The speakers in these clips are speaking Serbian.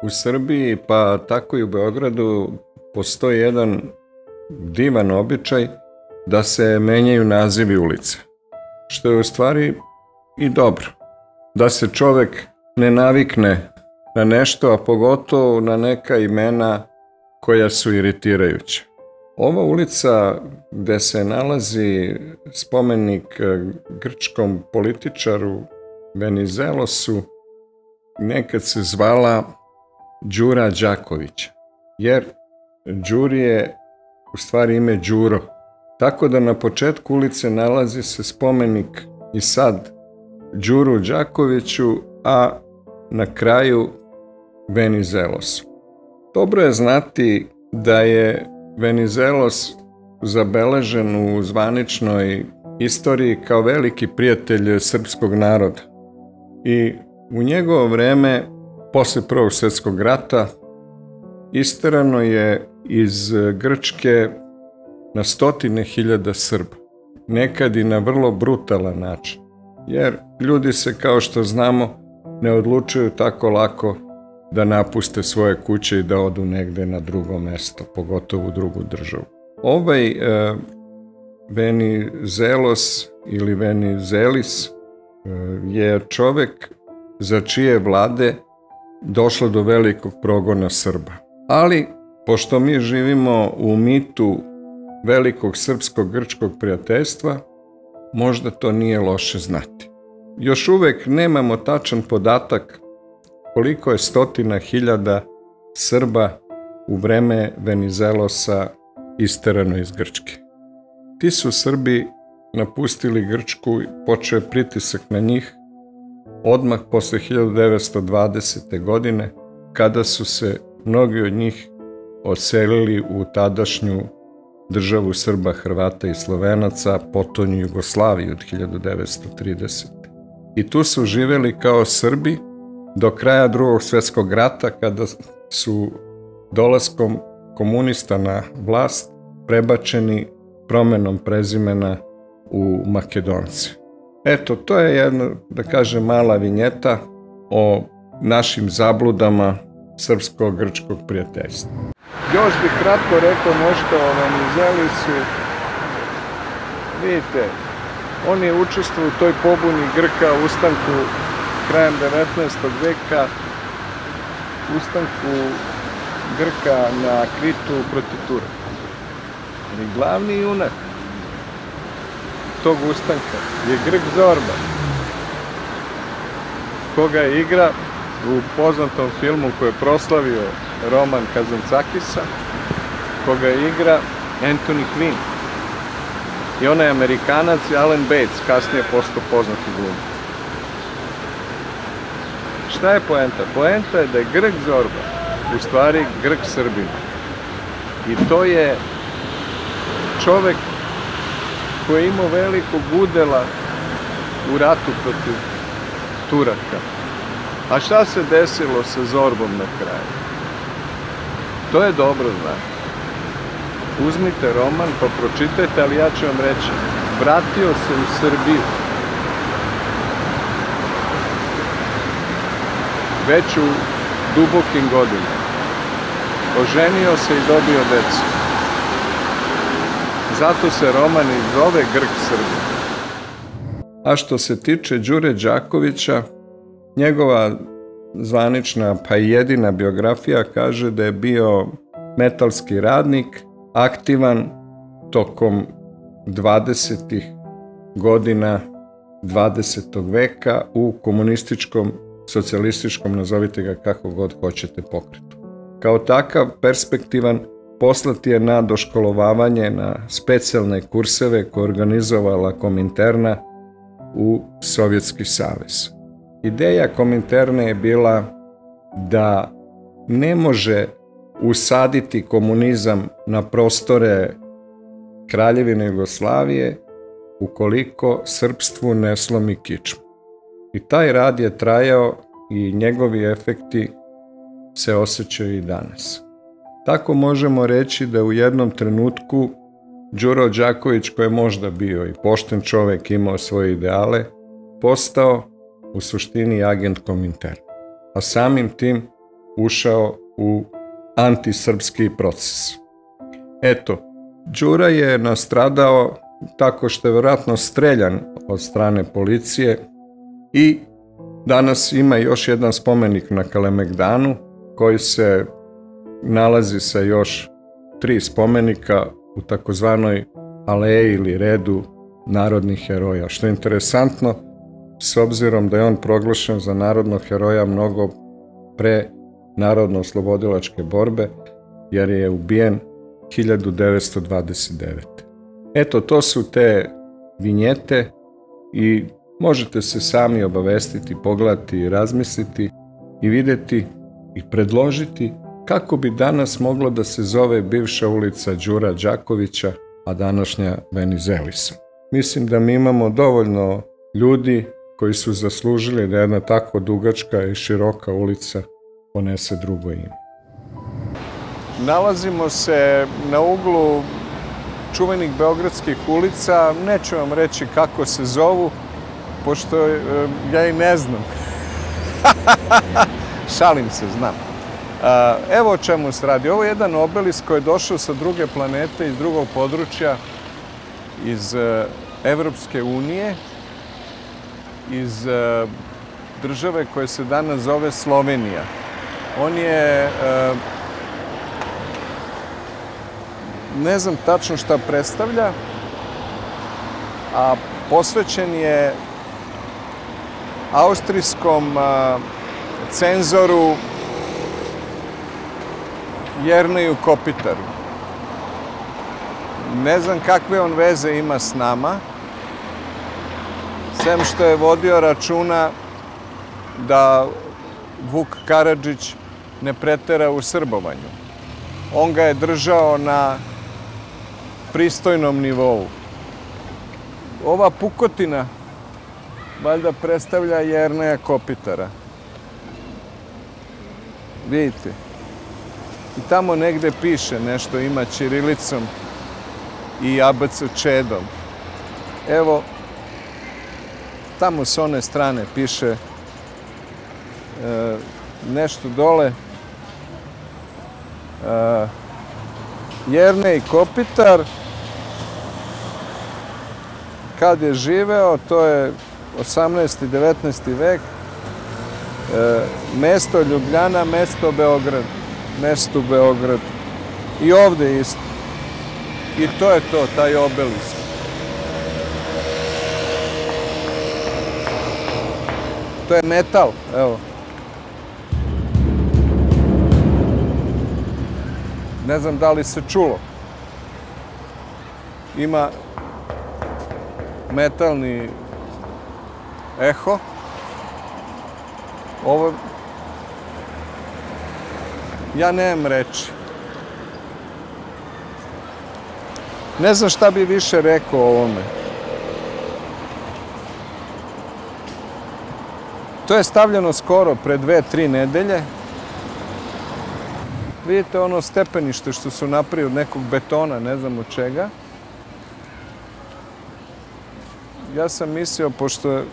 U Srbiji, pa tako i u Beogradu, postoji jedan divan običaj da se menjaju nazivi ulica, što je u stvari i dobro. Da se čovek ne navikne na nešto, a pogotovo na neka imena koja su iritirajuća. Ova ulica gde se nalazi spomenik grčkom političaru Venizelosu nekad se zvala Đura Đakovića, jer Đuri je u stvari ime Đuro. Tako da na početku ulice nalazi se spomenik i sad Đuru Đakoviću, a na kraju Venizelosu. Dobro je znati da je Venizelos zabeležen u zvaničnoj istoriji kao veliki prijatelj srpskog naroda. I u njegovo vreme, posle Prvog svjetskog rata, isterano je iz Grčke na stotine hiljada Srba. Nekad i na vrlo brutalan način. Jer ljudi se, kao što znamo, ne odlučuju tako lako da napuste svoje kuće i da odu negde na drugo mesto, pogotovo u drugu državu. Ovaj Venizelos ili Venizelis je čovek za čije vlade došlo do velikog progona Srba. Ali, pošto mi živimo u mitu velikog srpsko-grčkog prijateljstva, možda to nije loše znati. Još uvek nemamo tačan podatak koliko je stotina hiljada Srba u vreme Venizelosa isterano iz Grčke. Ti su Srbi napustili Grčku i počeo je pritisak na njih odmah posle 1920. godine, kada su se mnogi od njih odselili u tadašnju državu Srba, Hrvata i Slovenaca, potom Jugoslaviju od 1930. I tu su živeli kao Srbi do kraja Drugog svjetskog rata, kada su dolaskom komunista na vlast prebačeni promenom prezimena u Makedonce. Eto, to je jedna, da kažem, mala vinjeta o našim zabludama srpsko-grčkog prijateljstva. Još bih kratko rekao nešto o Venizelisu. Vidite, on je učestvovao u toj pobuni Grka, ustanku krajem 19. veka, ustanku Grka na Kritu protiv Turaka. Ali glavni junak tog ustanka je Grk Zorba, koga igra u poznatom filmu koji je proslavio Roman Kazantzakisa, koga igra Anthony Quinn. I onaj Amerikanac je Alan Bates, kasnije postao poznati glumac. Šta je poenta? Poenta je da je Grk Zorba u stvari Grk Srbin. I to je čovek koji je imao velikog udela u ratu protiv Turaka. A šta se desilo sa Zorbom na kraju? To je dobro znati. Uzmite roman pa pročitajte, ali ja ću vam reći, vratio se u Srbiju već u dubokim godinama. Oženio se i dobio decu. Zato se roman i zove Grk Srbin. A što se tiče Đure Đakovića, njegova zvanična pa i jedina biografija kaže da je bio metalski radnik, aktivan tokom 20. godina 20. veka u komunističkom, socijalističkom, nazovite ga kako god hoćete, pokretu. Kao takav perspektivan, poslat je na doškolovavanje na specijalne kurseve koje organizovala Kominterna u Sovjetski savez. Ideja Kominterne je bila da ne može usaditi komunizam na prostore Kraljevine Jugoslavije ukoliko srpstvu ne slomi kičmu. I taj rad je trajao i njegovi efekti se osjećaju i danas. Tako možemo reći da u jednom trenutku Đuro Đaković, koji je možda bio i pošten čovek, imao svoje ideale, postao u suštini agent Kominterne. A samim tim ušao u antisrpski proces. Eto, Đura je nastradao tako što je vjerojatno streljan od strane policije i danas ima još jedan spomenik na Kalemegdanu koji se nalazi sa još 3 spomenika u takozvanoj aleji ili redu narodnih heroja. Što je interesantno, s obzirom da je on proglašen za narodnog heroja mnogo pre narodno-oslobodilačke borbe, jer je ubijen 1929. Eto, to su te vinjete i možete se sami obavestiti, pogledati i razmisliti i vidjeti i predložiti kako bi danas moglo da se zove bivša ulica Đura Đakovića, a današnja Venizelisa. Mislim da mi imamo dovoljno ljudi koji su zaslužili da jedna tako dugačka i široka ulica ponese drugo ime. Nalazimo se na uglu čuvenih beogradskih ulica. Neću vam reći kako se zovu, pošto ja i ne znam. Šalim se, znam. Evo o čemu se radi. Ovo je jedan obelisk koji je došao sa druge planete, iz drugog područja, iz Evropske unije, iz države koja se danas zove Slovenija. On je, ne znam tačno šta predstavlja, a posvećen je austrijskom cenzoru Jerneju Kopitaru. Ne znam kakve on veze ima s nama, sem što je vodio računa da Vuk Karadžić ne pretera u srbovanju. On ga je držao na pristojnom nivou. Ova pukotina valjda predstavlja Jerneja Kopitara. Vidite. I tamo negde piše nešto, ima ćirilicom i ABC čedom. Evo, tamo s one strane piše nešto dole. Jernej Kopitar, kad je živeo, to je 18. i 19. vek, mesto Ljubljana, mesto Beograd. Mesto Beograd. I ovde isto. I to je to, taj obelisk. To je metal, evo. Ne znam da li se čulo. Ima metalni eho. Ovo... Ja nemam reči. Ne znam šta bi više rekao o ovome. To je stavljeno skoro, pre 2-3 nedelje. Vidite ono stepenište što su napravili od nekog betona, ne znam od čega. Ja sam mislio, pošto je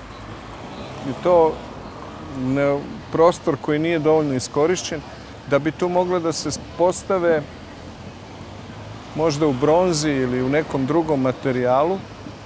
to prostor koji nije dovoljno iskorišćen, da bi tu moglo da se postave možda u bronzi ili u nekom drugom materijalu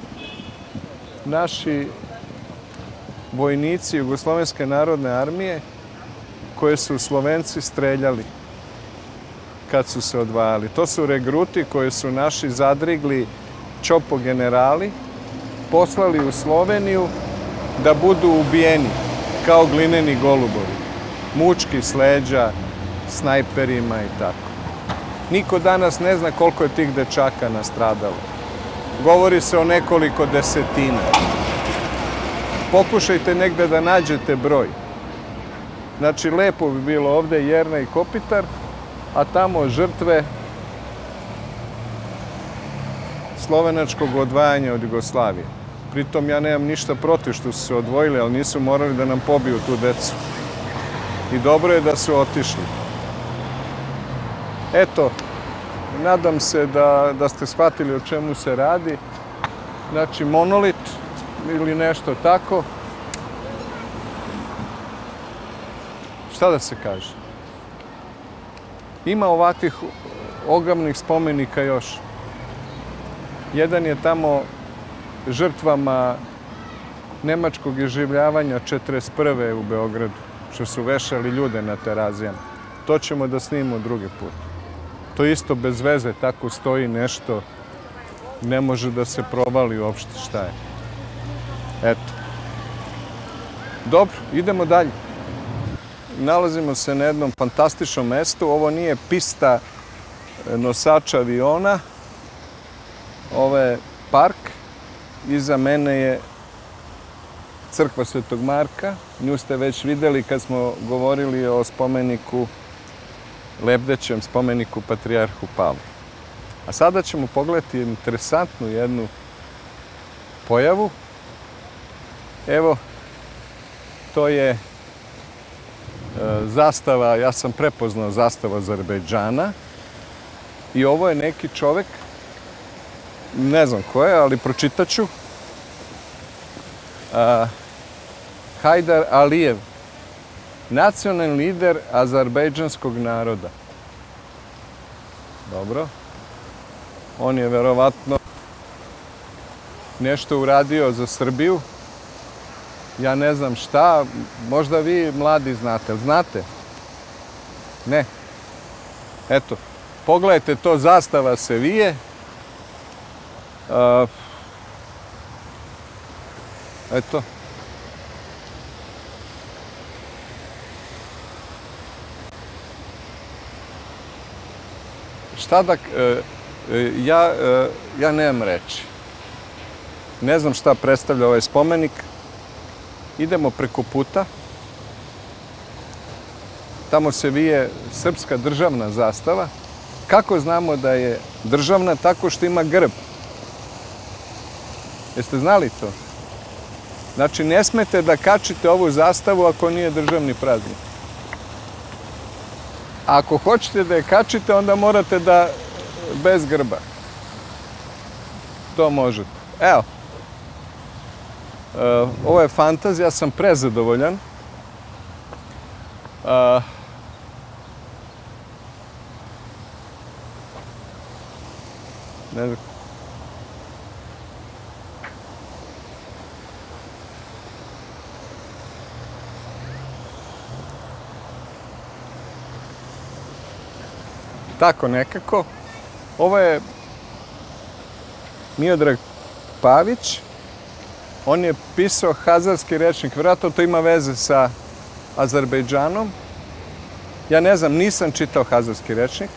naši vojnici Jugoslovenske narodne armije koje su Slovenci streljali kad su se odvajali. To su regruti koje su naši zadrigli čopo generali poslali u Sloveniju da budu ubijeni kao glineni golubovi. Mučki s leđa, snajperima i tako. Niko danas ne zna koliko je tih dečaka nastradalo. Govori se o nekoliko desetina. Pokušajte negde da nađete broj. Znači, lepo bi bilo ovde Jernej Kopitar, a tamo žrtve slovenačkog odvajanja od Jugoslavije. Pritom ja nemam ništa protiv što su se odvojili, ali nisu morali da nam pobiju tu decu. I dobro je da su otišli. Eto, nadam se da ste shvatili o čemu se radi. Znači, monolit ili nešto tako. Šta da se kaže? Ima ovakvih ogromnih spomenika još. Jedan je tamo žrtvama nemačkog iživljavanja 1941. u Beogradu, što su vešali ljude na Terazijama. To ćemo da snimimo drugi put. To isto bez veze, tako stoji nešto, ne može da se provali uopšte šta je. Eto. Dobro, idemo dalje. Nalazimo se na jednom fantastičnom mestu. Ovo nije pista nosača aviona. Ovo je park. Iza mene je crkva Svetog Marka. Nju ste već videli kad smo govorili o spomeniku, lebdećem spomeniku patrijarhu Pavlu. A sada ćemo pogledati interesantnu jednu pojavu. Evo, to je zastava, ja sam prepoznao zastavu Azerbejdžana i ovo je neki čovek, ne znam ko je, ali pročitat ću. Hajdar Alijev, nacionalni lider azerbejdžanskog naroda. Dobro. On je verovatno nešto uradio za Srbiju. Ja ne znam šta, možda vi mladi znate. Znate? Ne. Eto, pogledajte to, zastava se vije. Eto. Šta da... Ja nemam reči. Ne znam šta predstavlja ovaj spomenik. Idemo preko puta. Tamo se vije srpska državna zastava. Kako znamo da je državna? Tako što ima grb. Jeste znali to? Znači, ne smete da kačite ovu zastavu ako nije državni praznik. A ako hoćete da je kačite, onda morate da bez grba. To možete. Evo. Ovo je fantazija, ja sam prezadovoljan. Ne znam. Tako nekako. Ovo je Miodrag Pavić. On je pisao hazarski rečnik. Vjerojatno to ima veze sa Azerbejdžanom. Ja ne znam, nisam čitao hazarski rečnik.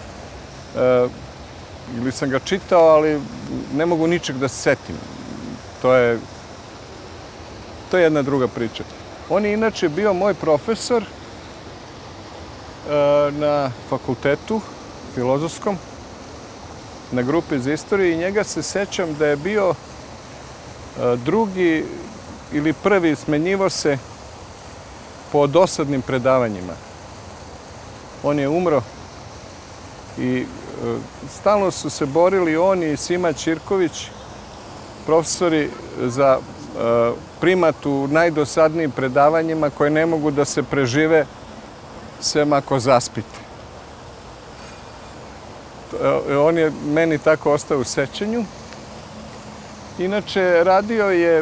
Ili sam ga čitao, ali ne mogu ničeg da se setim. To je jedna druga priča. On je inače bio moj profesor na fakultetu filozofskom, na grupi za istoriju, i njega se sećam da je bio drugi ili prvi, smenjivo se po dosadnim predavanjima. On je umro i stalno su se borili on i Sima Ćirković, profesori, za primat u najdosadnijim predavanjima koje ne mogu da se prežive sem ako zaspite. On je meni tako ostao u sećanju. Inače, radio je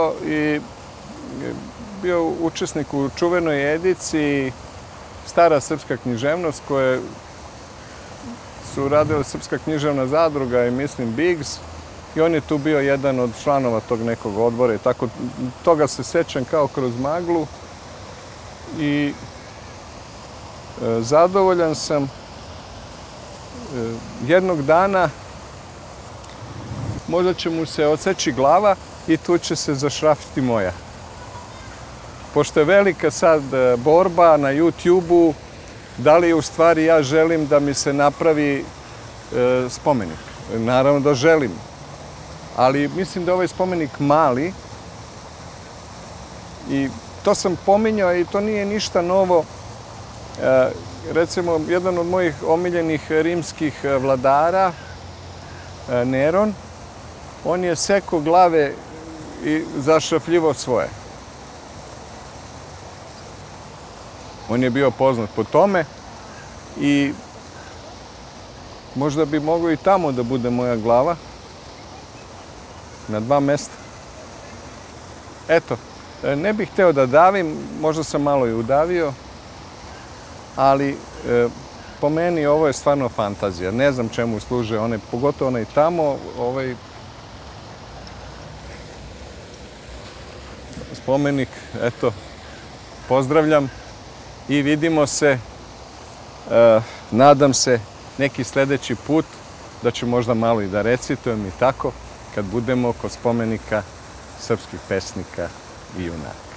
bio učesnik u čuvenoj ediciji Stara srpska književnost, koje su radile Srpska književna zadruga i mislim Biggs. I on je tu bio jedan od članova tog nekog odbora i tako. Toga se sećam kao kroz maglu. I zadovoljan sam. Jednog dana možda će mu se odseći glava i tu će se zašrafiti moja. Pošto je velika sad borba na YouTube-u, da li u stvari ja želim da mi se napravi spomenik. Naravno da želim. Ali mislim da je ovaj spomenik mali i to sam pominjao i to nije ništa novo. Recimo, jedan od mojih omiljenih rimskih vladara, Neron, on je sekao glave i zašrafljivo svoje. On je bio poznat po tome i možda bi moglo i tamo da bude moja glava, na 2 mesta. Eto, ne bih hteo da davim, možda sam malo i udavio, ali po meni ovo je stvarno fantazija. Ne znam čemu služe one, pogotovo onaj tamo, spomenik, eto, pozdravljam i vidimo se, nadam se, neki sledeći put, da ću možda malo i da recitujem i tako, kad budemo kod spomenika srpskih pesnika i junaka.